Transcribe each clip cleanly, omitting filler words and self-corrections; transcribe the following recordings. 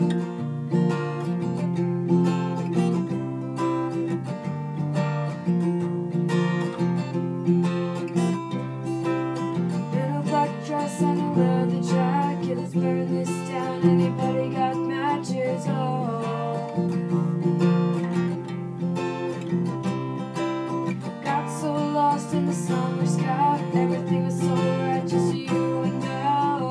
Little black dress and a leather jacket. Let's burn this down. Anybody got matches? Oh, got so lost in the summer sky. Everything was so right, just you and I.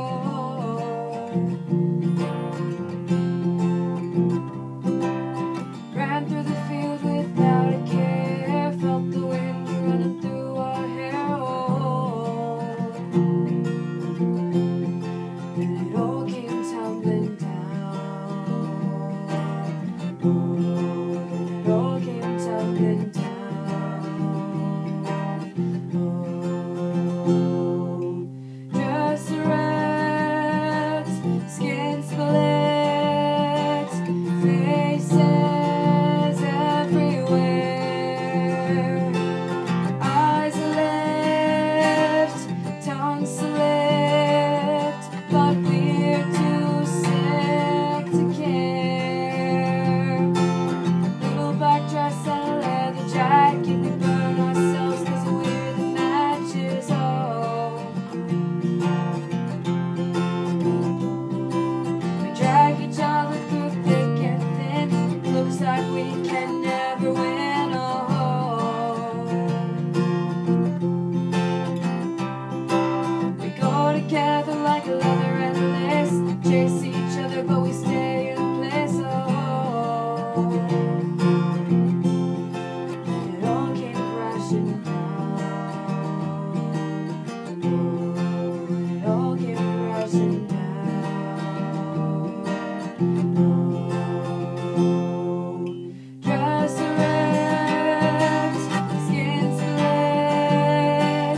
Ran through the field without a care. Felt the wind running through our hair. And it all came tumbling down. And it all came tumbling down. Dress wrecked, skin split, faces everywhere, eyes lift, tongue slipped, but we're too sick to care. Little black dress and a leather jacket, we burn ourselves 'cause we're the matches. Oh, we drag each other through thick and thin. Looks like we can never win. Oh, we go together like leather and lace. Chase each other, but we stay in place. Oh, and it all came crashing down. Oh, and it all came crashing down. Dress wrecked, skin split,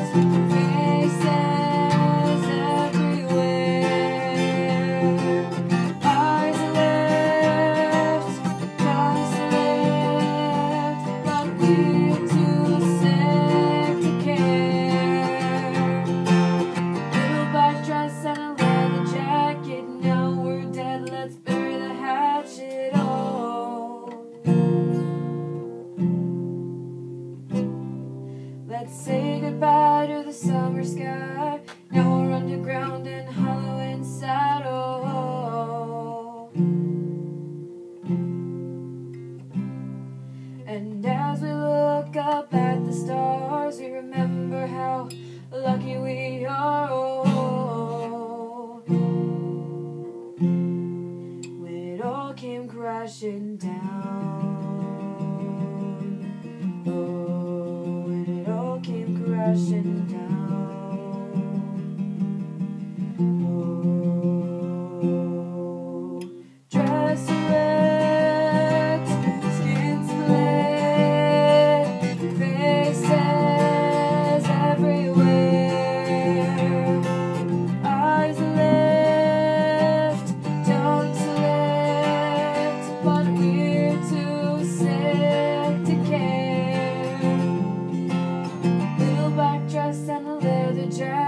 faces everywhere, eyes lift, tongue slipped, but we're too sick to care. Little black dress and a leather jacket, now we're dead, let's bury the hatchet. Oh, let's say goodbye to the summer sky. Now we're underground and hollow inside. Oh, and as we look up at the stars, we remember how lucky we are. Oh, when it all came crashing down. Oh, when it all came crashing down. Oh, dress wrecked, skin split, faces everywhere, eyes lift, tongue slipped, but we're too sick to care. Little black dress and a leather jacket.